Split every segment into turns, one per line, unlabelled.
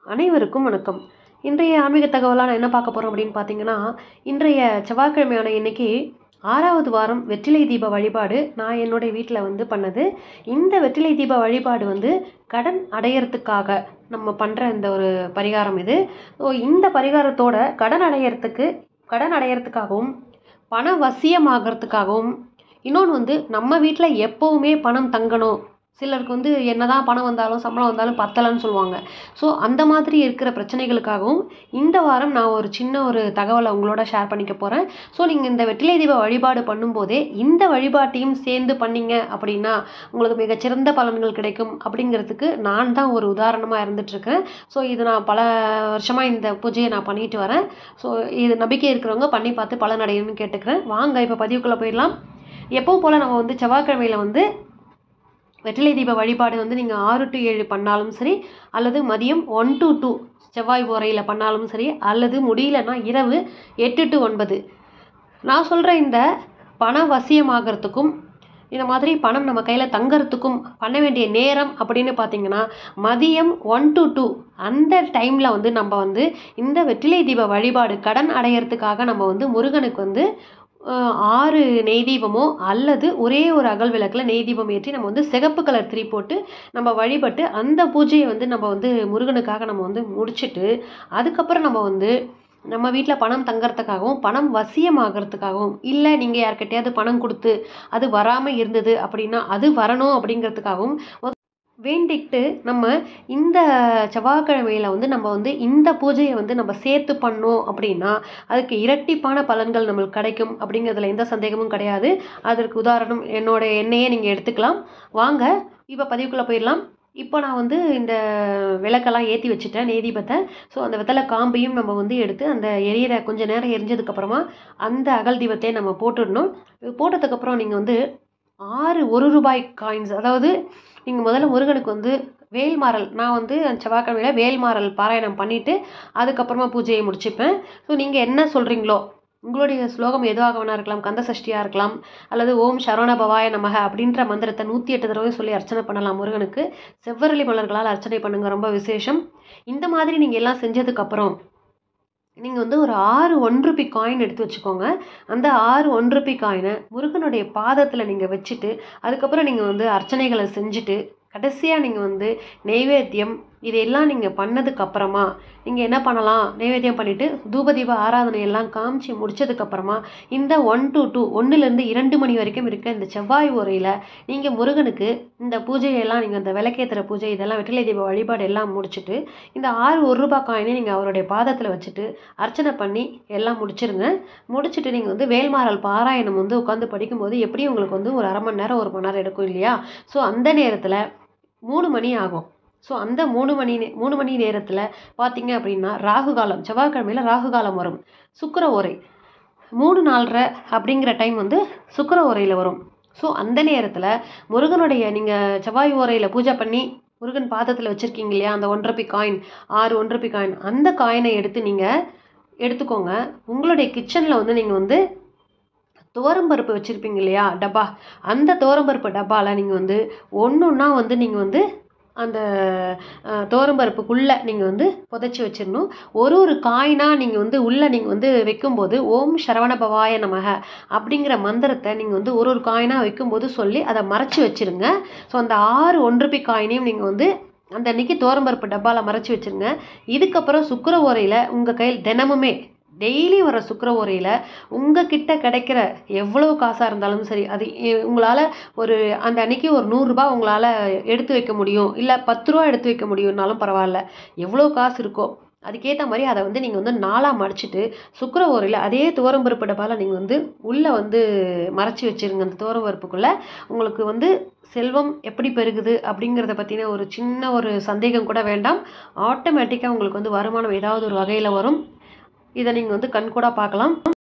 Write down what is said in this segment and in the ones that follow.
அனைவருக்கும் வணக்கம். இன்றைய ஆன்மீக தகவலா நான் என்ன பார்க்க போறோம் அப்படின்னு பார்த்தீங்கன்னா, இன்றைய செவ்வாய்க்கிழமையான இன்னைக்கு 6வது வாரம் வெற்றிலை தீப வழிபாடு நான் என்னுடைய வீட்ல பண்ணது. இந்த வெற்றிலை தீப வழிபாடு கடன் அடையறதுக்காக நம்ம பண்ற இந்த ஒரு பரிகாரம் இது. ஸோ இந்த பரிகாரத்தோட கடன் அடையறதுக்காகவும், பண வசியமாகறதுக்காகவும், இன்னொன்று நம்ம வீட்டில் எப்போவுமே பணம் தங்கணும். சிலருக்கு என்னதான் பணம் வந்தாலும் சம்பளம் வந்தாலும் பத்தலைன்னு சொல்லுவாங்க. ஸோ அந்த மாதிரி இருக்கிற பிரச்சனைகளுக்காகவும் இந்த வாரம் நான் ஒரு சின்ன ஒரு தகவலை உங்களோட ஷேர் பண்ணிக்க போகிறேன். ஸோ நீங்கள் இந்த வெற்றிலை தீப வழிபாடு பண்ணும்போதே இந்த வழிபாட்டையும் சேர்ந்து பண்ணீங்க அப்படின்னா உங்களுக்கு மிகச்சிறந்த பலன்கள் கிடைக்கும் அப்படிங்கிறதுக்கு நான் தான் ஒரு உதாரணமாக இருந்துகிட்ருக்கேன். ஸோ இது நான் பல வருஷமாக இந்த பூஜையை நான் பண்ணிட்டு வரேன். ஸோ இது நம்பிக்கை இருக்கிறவங்க பண்ணி பார்த்து பலனடையணும்னு கேட்டுக்கிறேன். வாங்க இப்போ பதிவுக்குள்ளே போயிடலாம். எப்பவும் போல் நம்ம செவ்வாய்க்கிழமையில் வெற்றிலை தீப வழிபாடு நீங்கள் 6 to 7 பண்ணாலும் சரி, அல்லது மதியம் 1 to 2 செவ்வாய் ஓரையில் பண்ணாலும் சரி, அல்லது முடியலன்னா இரவு 8 to 9. நான் சொல்கிற இந்த பண வசியமாகறதுக்கும் இந்த மாதிரி பணம் நம்ம கையில் தங்கறதுக்கும் பண்ண வேண்டிய நேரம் அப்படின்னு பார்த்தீங்கன்னா மதியம் 1 to 2 அந்த டைமில் நம்ம இந்த வெற்றிலை தீப வழிபாடு கடன் அடையிறதுக்காக நம்ம முருகனுக்கு 6 நெய் தீபமோ அல்லது ஒரே ஒரு அகல் விளக்கில் நெய் தீபம் ஏற்றி நம்ம சிகப்பு கலர் திரி போட்டு நம்ம வழிபட்டு அந்த பூஜையை நம்ம முருகனுக்காக நம்ம முடிச்சுட்டு அதுக்கப்புறம் நம்ம வீட்டில் பணம் தங்கறதுக்காகவும் பணம் வசியமாகறதுக்காகவும், இல்லை நீங்கள் யார்கிட்டையாவது பணம் கொடுத்து அது வராமல் இருந்தது அப்படின்னா அது வரணும் அப்படிங்கிறதுக்காகவும் வேண்டிக்கிட்டு நம்ம இந்த செவ்வாய்க்கிழமையில் நம்ம இந்த பூஜையை நம்ம சேர்த்து பண்ணோம் அப்படின்னா அதுக்கு இரட்டிப்பான பலன்கள் நம்மளுக்கு கிடைக்கும் அப்படிங்கிறதுல எந்த சந்தேகமும் கிடையாது. அதற்கு உதாரணம் என்னையே நீங்கள் எடுத்துக்கலாம். வாங்க இப்போ பதிவுக்குள்ளே போயிடலாம். இப்போ நான் இந்த விளக்கெல்லாம் ஏற்றி வச்சுட்டேன், நெய் தீபத்தை. ஸோ அந்த வெத்தலை காம்பையும் நம்ம எடுத்து அந்த எரியிற கொஞ்சம் நேரம் எரிஞ்சதுக்கப்புறமா அந்த அகல் தீபத்தை நம்ம போட்டுடணும். போட்டதுக்கப்புறம் நீங்கள் 6 1 ரூபாய் காயின்ஸ், அதாவது நீங்கள் முதல்ல முருகனுக்கு வேல்மாறல், நான் செவ்வாய்க்கிழமையில் வேல்மாறல் பாராயணம் பண்ணிவிட்டு அதுக்கப்புறமா பூஜையை முடிச்சுப்பேன். ஸோ நீங்கள் என்ன சொல்கிறீங்களோ, உங்களுடைய ஸ்லோகம் எதுவாக வேணா இருக்கலாம், கந்த சஷ்டியாக இருக்கலாம், அல்லது ஓம் சரவண பவாய நமக அப்படின்ற மந்திரத்தை 108 தடவை சொல்லி அர்ச்சனை பண்ணலாம் முருகனுக்கு. செவ்வரளி மலர்களால் அர்ச்சனை பண்ணுங்க, ரொம்ப விசேஷம். இந்த மாதிரி நீங்கள் எல்லாம் செஞ்சதுக்கப்புறம் நீங்கள் ஒரு 6 1 ரூபி காயின் எடுத்து வச்சுக்கோங்க. அந்த 6 1 ரூபி காயினை முருகனுடைய பாதத்தில் நீங்கள் வச்சுட்டு அதுக்கப்புறம் நீங்கள் அர்ச்சனைகளை செஞ்சுட்டு கடைசியாக நீங்கள் நெய்வேத்தியம் இதையெல்லாம் நீங்கள் பண்ணதுக்கப்புறமா நீங்கள் என்ன பண்ணலாம், நெய்வேத்தியம் பண்ணிவிட்டு தூபதீப ஆராதனையெல்லாம் காமிச்சு முடித்ததுக்கப்புறமா இந்த 1 to 2 1லேருந்து 2 மணி வரைக்கும் இருக்க இந்த செவ்வாய் ஓரையில் நீங்கள் முருகனுக்கு இந்த பூஜையெல்லாம் நீங்கள் அந்த விளக்கேற்றுற பூஜை இதெல்லாம் வெற்றிலை தீப வழிபாடு எல்லாம் முடிச்சுட்டு இந்த 6 1 ரூபாய் காயினை நீங்கள் அவருடைய பாதத்தில் வச்சுட்டு அர்ச்சனை பண்ணி எல்லாம் முடிச்சுட்டு நீங்கள் வேல்மாறல் பாராயணம் உட்காந்து படிக்கும்போது எப்படியும் உங்களுக்கு ஒரு அரை மணி நேரம் 1 மணி நேரம் எடுக்கும் இல்லையா. ஸோ அந்த நேரத்தில் 3 மணி ஆகும். ஸோ அந்த 3 மணி நேரத்தில் பார்த்தீங்க அப்படின்னா ராகு காலம், செவ்வாய்க்கிழமையில் ராகு காலம் வரும். சுக்கிர ஓரை 3:04 அப்படிங்கிற டைம் சுக்கிர ஓரையில் வரும். ஸோ அந்த நேரத்தில் முருகனுடைய நீங்கள் செவ்வாய் ஓரையில் பூஜை பண்ணி முருகன் பாதத்தில் வச்சுருக்கீங்க இல்லையா, அந்த 1 ரூபி காயின், 6 1 ரூபி காயின், அந்த காயினை எடுத்து நீங்கள் எடுத்துக்கோங்க. உங்களுடைய கிச்சனில் நீங்கள் துவரம்பருப்பு வச்சுருப்பீங்க இல்லையா டப்பா, அந்த துவரம்பருப்பு டப்பாவில் நீங்கள் ஒன்றுன்னா நீங்கள் அந்த துவரம்பருப்புக்குள்ளே நீங்கள் புதைச்சி வச்சிடணும். ஒரு காயினாக நீங்கள் உள்ளே நீங்கள் வைக்கும்போது ஓம் சரவண பவாய நமக அப்படிங்கிற மந்திரத்தை நீங்கள் ஒரு காயினாக வைக்கும்போது சொல்லி அதை மறைச்சி வச்சுருங்க. ஸோ அந்த 6 1 ரூபி காயினையும் நீங்கள் அந்த அன்றைக்கி துவரம்பருப்பு டப்பாவில் மறைச்சி வச்சுருங்க. இதுக்கப்புறம் சுக்கிர ஓரையில் உங்கள் கையில் தினமுமே டெய்லி வர சுக்கிர ஓரையில் உங்ககிட்ட கிடைக்கிற எவ்வளோ காசாக இருந்தாலும் சரி, அது உங்களால் அந்த அன்னைக்கு ஒரு 100 ரூபாய் உங்களால் எடுத்து வைக்க முடியும், இல்லை 10 ரூபா எடுத்து வைக்க முடியும்னாலும் பரவாயில்ல, எவ்வளோ காசு இருக்கோ அதுக்கேற்ற மாதிரி அதை நீங்கள் 4ஆக மடிச்சுட்டு சுக்கிர ஓரையில் அதே துவரம்பருப்பு டப்பாவில் நீங்கள் உள்ளே மறைச்சி வச்சுருங்க. அந்த துவரம்பருப்புக்குள்ளே உங்களுக்கு செல்வம் எப்படி பெருகுது அப்படிங்கிறத பற்றின ஒரு சின்ன ஒரு சந்தேகம் கூட வேண்டாம். ஆட்டோமேட்டிக்காக உங்களுக்கு வருமானம் ஏதாவது ஒரு வகையில் வரும். இதை நீங்கள் கண்கூடாக பார்க்கலாம்.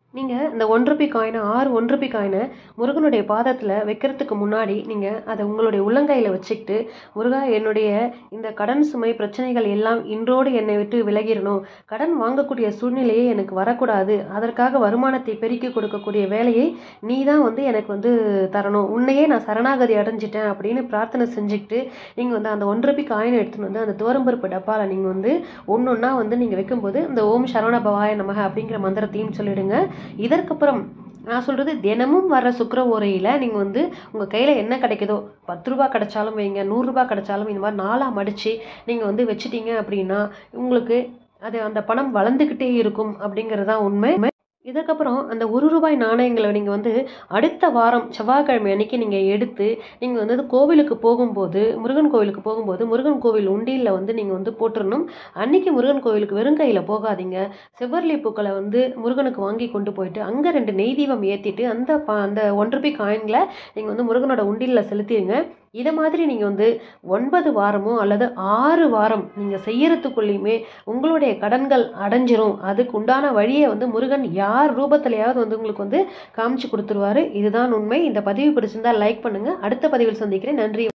நீங்கள் இந்த ₹1 காயினை 6 ₹1 காயினை முருகனுடைய பாதத்தில் வைக்கிறதுக்கு முன்னாடி நீங்கள் அதை உங்களுடைய உள்ளங்கையில் வச்சுக்கிட்டு, முருகா என்னுடைய இந்த கடன் சுமை பிரச்சனைகள் எல்லாம் இன்றோடு என்னை விட்டு விலகிடணும், கடன் வாங்கக்கூடிய சூழ்நிலையே எனக்கு வரக்கூடாது, அதற்காக வருமானத்தை பெருக்கி கொடுக்கக்கூடிய வேலையை நீ தான் எனக்கு தரணும், உன்னையே நான் சரணாகதி அடைஞ்சிட்டேன் அப்படின்னு பிரார்த்தனை செஞ்சுக்கிட்டு நீங்கள் அந்த ₹1 காயினை எடுத்துன்னு அந்த துவரம்பருப்பு டப்பாவில் நீங்கள் ஒன்று ஒன்றா நீங்கள் வைக்கும்போது இந்த ஓம் சரவண பவாய நமக அப்படிங்கிற மந்திரத்தையும் சொல்லிடுங்க. இதற்கப்புறம் நான் சொல்கிறது, தினமும் வர சுக்கிர ஓரையில் நீங்கள் உங்கள் கையில் என்ன கிடைக்குதோ, ₹10 கிடைச்சாலும் வைங்க, ₹100 கிடைச்சாலும் இந்த மாதிரி 4ஆக மடித்து நீங்கள் வச்சுட்டீங்க அப்படின்னா உங்களுக்கு அது அந்த பணம் வளர்ந்துக்கிட்டே இருக்கும் அப்படிங்கிறது தான் உண்மை. இதற்கப்புறம் அந்த ₹1 நாணயங்களை நீங்கள் அடுத்த வாரம் செவ்வாய்க்கிழமை அன்னைக்கு நீங்கள் எடுத்து நீங்கள் கோவிலுக்கு போகும்போது, முருகன் கோவிலுக்கு போகும்போது முருகன் கோவில் உண்டியில் நீங்கள் போட்டுடணும். அன்னைக்கு முருகன் கோவிலுக்கு வெறும் கையில் போகாதீங்க. செவ்வரளி பூக்களை முருகனுக்கு வாங்கி கொண்டு போயிட்டு அங்கே 2 நெய் தீபம் ஏற்றிட்டு அந்த ₹1 காயின்களை நீங்கள் முருகனோட உண்டியில் செலுத்திடுங்க. இதை மாதிரி நீங்கள் 9 வாரமோ அல்லது 6 வாரம் நீங்கள் செய்யறதுக்குள்ளேயுமே உங்களுடைய கடன்கள் அடைஞ்சிரும். அதுக்கு உண்டான வழியை முருகன் யார் ரூபத்திலையாவது உங்களுக்கு காமிச்சு கொடுத்துருவாரு. இதுதான் உண்மை. இந்த பதிவு பிடிச்சிருந்தா லைக் பண்ணுங்கள். அடுத்த பதிவில் சந்திக்கிறேன். நன்றி.